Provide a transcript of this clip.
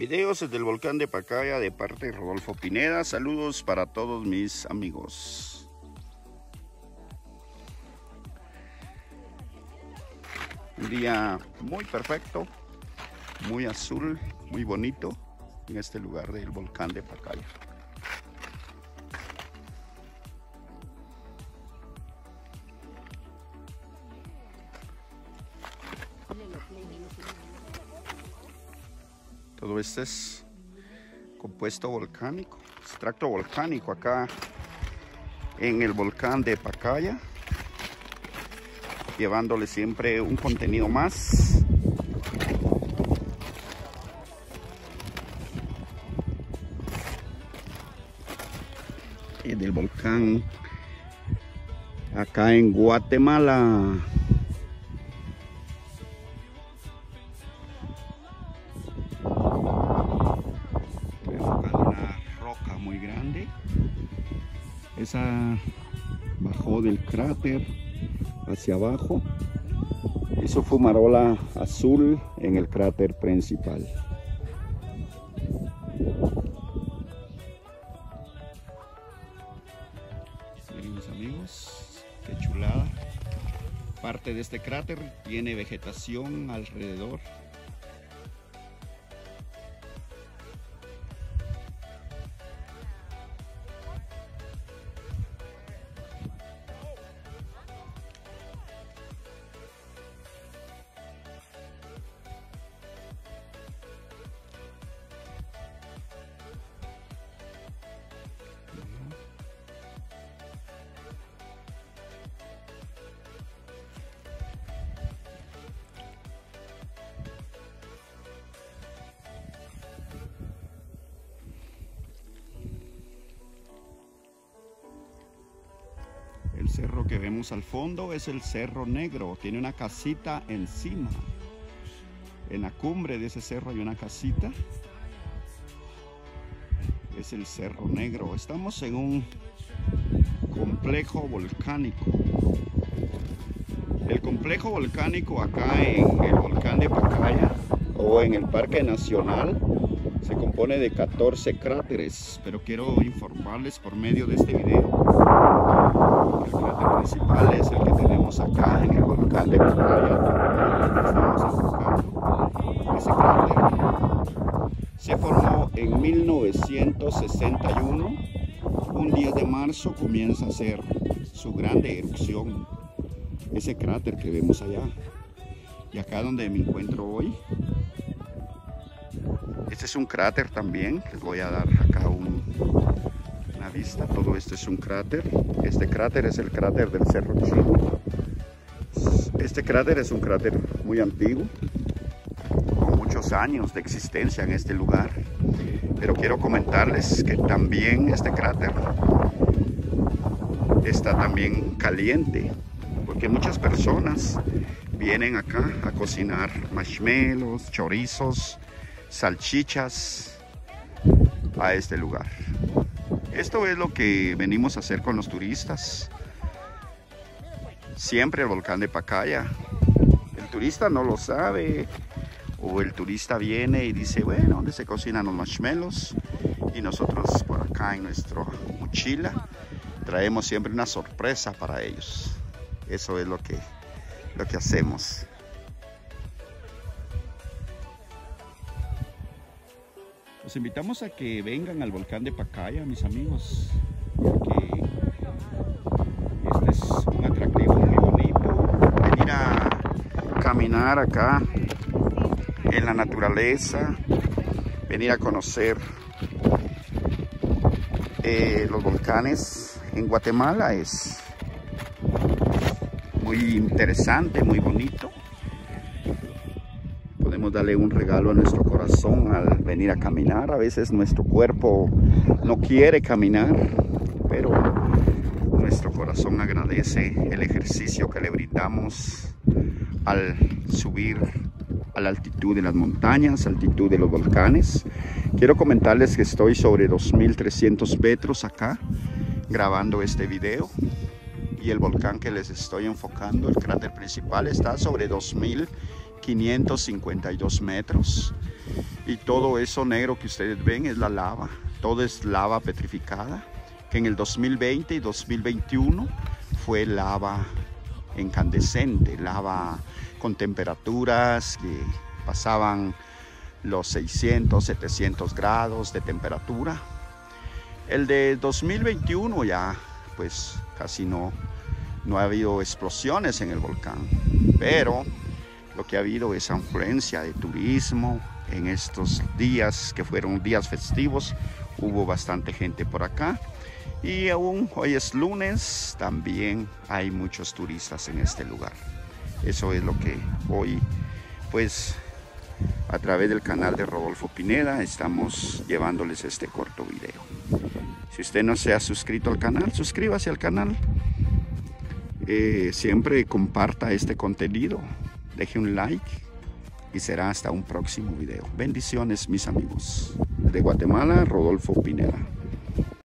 Videos desde el volcán de Pacaya de parte de Rodolfo Pineda. Saludos para todos mis amigos. Un día muy perfecto, muy azul, muy bonito en este lugar del volcán de Pacaya. Todo este es compuesto volcánico, extracto volcánico acá en el volcán de Pacaya, llevándole siempre un contenido más. Y del volcán acá en Guatemala. Muy grande, esa bajó del cráter hacia abajo, hizo fumarola azul en el cráter principal. Miren mis amigos, qué chulada. Parte de este cráter tiene vegetación alrededor. El cerro que vemos al fondo es el Cerro Negro, tiene una casita encima. En la cumbre de ese cerro hay una casita. Es el Cerro Negro. Estamos en un complejo volcánico. El complejo volcánico acá en el volcán de Pacaya o en el Parque Nacional se compone de 14 cráteres, pero quiero informarles por medio de este video. El cráter principal es el que tenemos acá en el volcán de Pacaya. Estamos enfocando. Ese cráter se formó en 1961. Un 10 de marzo comienza a hacer su grande erupción. Ese cráter que vemos allá. Y acá donde me encuentro hoy. Este es un cráter también. Les voy a dar acá una vista. Todo esto es un cráter. Este cráter es el cráter del Cerro Chino. Este cráter es un cráter muy antiguo, con muchos años de existencia en este lugar. Pero quiero comentarles que también este cráter está también caliente, porque muchas personas vienen acá a cocinar marshmallows, chorizos, salchichas a este lugar. Esto es lo que venimos a hacer con los turistas. Siempre el volcán de Pacaya. El turista no lo sabe, o el turista viene y dice, bueno, ¿dónde se cocinan los marshmallows? Y nosotros por acá en nuestra mochila traemos siempre una sorpresa para ellos. Eso es lo que hacemos. Los invitamos a que vengan al volcán de Pacaya, mis amigos, porque este es un atractivo muy bonito. Venir a caminar acá en la naturaleza, venir a conocer los volcanes en Guatemala es muy interesante, muy bonito. Podemos darle un regalo a nuestro corazón al venir a caminar. A veces nuestro cuerpo no quiere caminar, pero nuestro corazón agradece el ejercicio que le brindamos al subir a la altitud de las montañas, altitud de los volcanes. Quiero comentarles que estoy sobre 2300 metros acá grabando este video, y el volcán que les estoy enfocando, el cráter principal, está sobre 2000 552 metros. Y todo eso negro que ustedes ven es la lava. Todo es lava petrificada, que en el 2020 y 2021 fue lava incandescente, lava con temperaturas que pasaban los 600, 700 grados de temperatura. El de 2021 ya pues casi no ha habido explosiones en el volcán, pero lo que ha habido es afluencia de turismo. En estos días que fueron días festivos hubo bastante gente por acá, y aún hoy es lunes, también hay muchos turistas en este lugar. Eso es lo que hoy pues a través del canal de Rodolfo Pineda estamos llevándoles este corto video. Si usted no se ha suscrito al canal, suscríbase al canal. Siempre comparta este contenido, deje un like y será hasta un próximo video. Bendiciones, mis amigos. De Guatemala, Rodolfo Pineda.